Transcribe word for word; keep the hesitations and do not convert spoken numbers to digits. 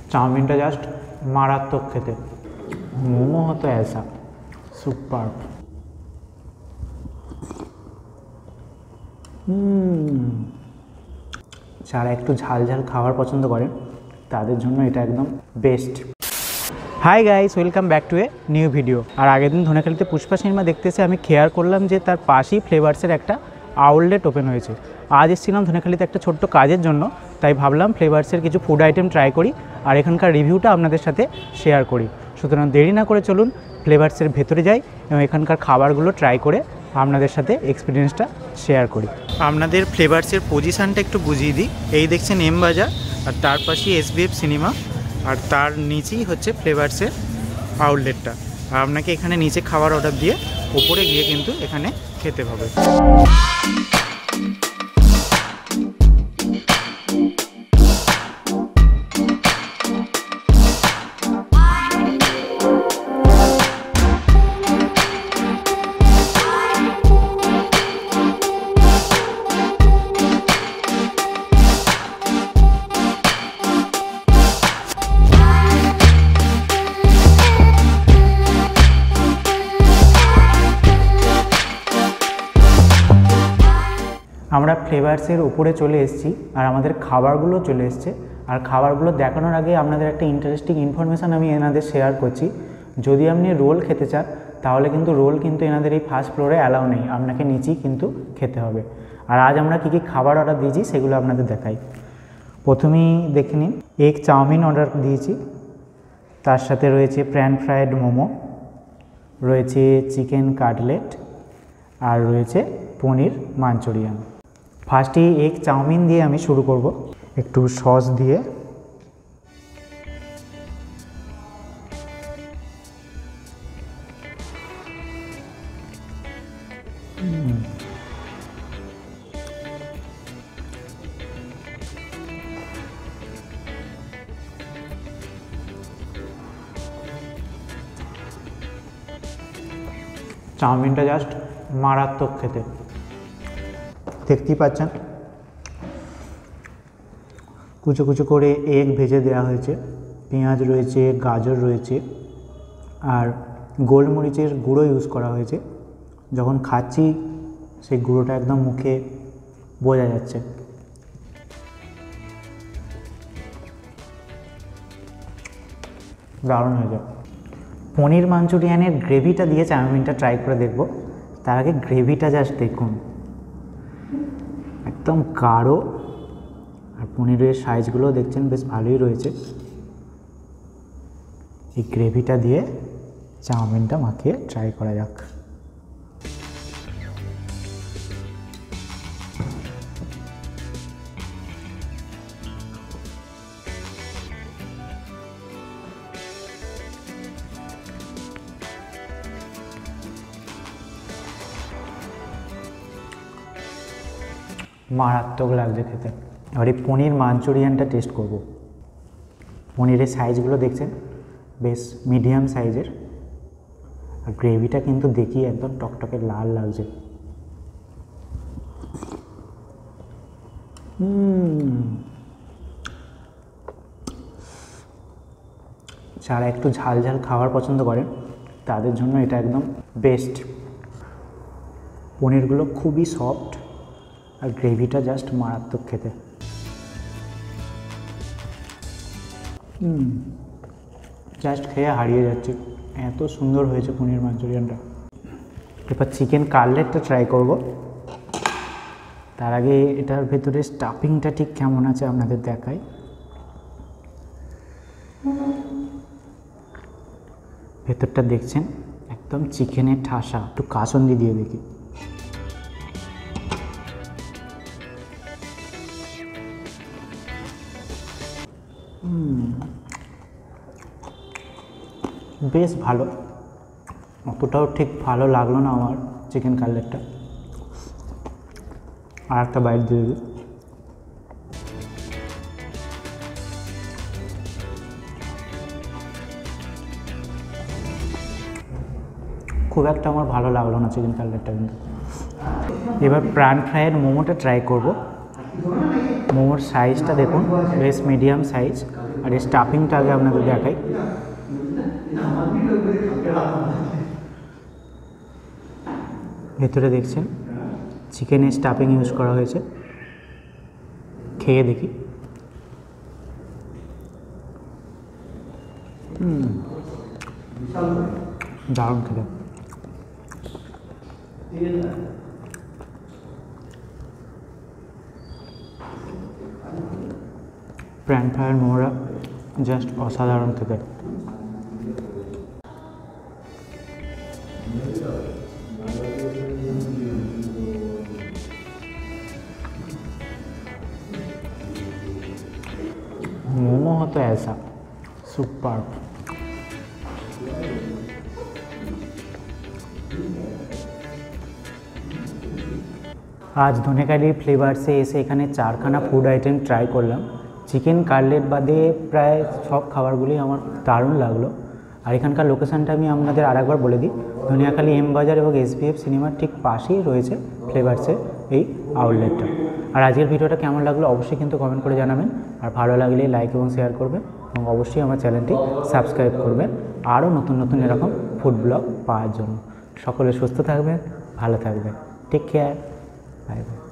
চাউমিনটা জাস্ট মারাত্মক খেতে। মোমো হতো ऐसा সুপার। যারা একটু ঝাল ঝাল খাবার পছন্দ করেন তাদের জন্য এটা একদম best. Hi guys, welcome back to a new video. আর আগের দিন ধনেখালিতে পুষ্পা সিনেমা দেখতে এসে আমি খেয়াল করলাম যে তার পাশেই ফ্লেভার্সের একটা আউটলেট ওপেন হয়েছে। আজ এসেছিলাম ধনেখালিতে একটা ছোট্ট কাজের জন্য, তাই ভাবলাম ফ্লেভার্সের কিছু ফুড আইটেম ট্রাই করি আর এখানকার রিভিউটা আপনাদের সাথে শেয়ার করি। সুতরাং দেরি না করে চলুন ফ্লেভার্সের ভেতরে যাই এবং এখানকার খাবারগুলো ট্রাই করে আপনাদের সাথে এক্সপিরিয়েন্সটা শেয়ার করি। আপনাদের ফ্লেভার্সের পজিশানটা একটু বুঝিয়ে দিই। এই দেখছেন এম বাজার, আর তার পাশেই এস বি এফ সিনেমা, আর তার নিচেই হচ্ছে ফ্লেভার্সের আউটলেটটা। আর আপনাকে এখানে নিচে খাবার অর্ডার দিয়ে ওপরে গিয়ে কিন্তু এখানে খেতে হবে। আমরা ফ্লেভার্সের উপরে চলে এসেছি আর আমাদের খাবারগুলো চলে এসছে। আর খাবারগুলো দেখানোর আগে আপনাদের একটা ইন্টারেস্টিং ইনফরমেশান আমি এনাদের শেয়ার করছি। যদি আপনি রোল খেতে চান তাহলে কিন্তু রোল কিন্তু এনাদের এই ফার্স্ট ফ্লোরে অ্যালাউ নেই, আপনাকে নিচেই কিন্তু খেতে হবে। আর আজ আমরা কী কী খাবার অর্ডার দিয়েছি সেগুলো আপনাদের দেখাই। প্রথমেই দেখে নিন, এগ চাউমিন অর্ডার দিয়েছি, তার সাথে রয়েছে প্যান ফ্রায়েড মোমো, রয়েছে চিকেন কাটলেট, আর রয়েছে পনির মাঞ্চুরিয়ান। ফার্স্টে এগ চাউমিন দিয়ে আমি শুরু করব, একটু সস দিয়ে। চাউমিনটা জাস্ট মারাত্মক খেতে, দেখতেই পাচ্ছেন কুচো কুচো করে এগ ভেজে দেওয়া হয়েছে, পেঁয়াজ রয়েছে, গাজর রয়েছে, আর গোলমরিচের গুঁড়ো ইউজ করা হয়েছে। যখন খাচ্ছি সেই গুঁড়োটা একদম মুখে বোঝা যাচ্ছে। দারুণ হয়ে যায়। পনির মাঞ্চুরিয়ানের গ্রেভিটা দিয়ে চাউমিনটা ট্রাই করে দেখব। তার আগে গ্রেভিটা জাস্ট দেখুন, একদম গাঢ়, আর পনিরের সাইজগুলো দেখছেন বেশ ভালোই রয়েছে। এই গ্রেভিটা দিয়ে চাউমিনটা মাখিয়ে ট্রাই করা যাক। মারাত্মক লাগছে খেতে। এবার এই পনির মাঞ্চুরিয়ানটা টেস্ট করব। পনিরের সাইজগুলো দেখছেন বেশ মিডিয়াম সাইজের, আর গ্রেভিটা কিন্তু দেখি একদম টকটকে লাল লাগছে। যারা একটু ঝাল ঝাল খাবার পছন্দ করেন তাদের জন্য এটা একদম বেস্ট। পনিরগুলো খুবই সফট আর গ্রেভিটা জাস্ট মারাত্মক খেতে। হুম জাস্ট খেয়ে হারিয়ে যাচ্ছে, এত সুন্দর হয়েছে পনির মাঞ্চুরিয়ানটা। এবার চিকেন কাটলেটটা ট্রাই করব। তার আগে এটার ভেতরে স্টাফিংটা ঠিক কেমন আছে আপনাদের দেখাই। ভেতরটা দেখছেন একদম চিকেনের ঠাসা। একটু কাসুন্দি দিয়ে দেখি। বেশ ভালো, অতটাও ঠিক ভালো লাগলো না আমার চিকেন কাটলেটটা। আর একটা বাইট দিয়ে দিই। খুব একটা আমার ভালো লাগলো না চিকেন কাটলেটটা কিন্তু। এবার প্রাণ ফ্রাইয়ের মোমোটা ট্রাই করব। মোমোর সাইজটা দেখুন বেশ মিডিয়াম সাইজ, আর এই স্টাফিংটা আগে আপনাদের দেখাই। ভেতরে দেখছেন চিকেনের স্টাফিং ইউজ করা হয়েছে। খেয়ে দেখি। হুম, দারুণ খেতে। প্যান ফ্রাইয়ের মোমোটা জাস্ট অসাধারণ খেতে। मोमो हो तो ऐसा सुपर। आज ধনেখালি ফ্লেভার্সে এসে এখানে চারখানা ফুড আইটেম ট্রাই করলাম। চিকেন কাটলেট বাদে প্রায় সব খাবারগুলি আমার দারুণ লাগলো। আর এখানকার লোকেশানটা আমি আপনাদের আরেকবার বলে দিই, ধনিয়াখালী এম বাজার এবং এসবিএফ সিনেমার ঠিক পাশেই রয়েছে ফ্লেভার্সের এই আউটলেটটা। আর আজকের ভিডিওটা কেমন লাগলো অবশ্যই কিন্তু কমেন্ট করে জানাবেন। আর ভালো লাগলে লাইক এবং শেয়ার করবেন এবং অবশ্যই আমার চ্যানেলটি সাবস্ক্রাইব করবেন আরও নতুন নতুন এরকম ফুড ব্লগ পাওয়ার জন্য। সকলে সুস্থ থাকবেন, ভালো থাকবেন। Take care, bye by.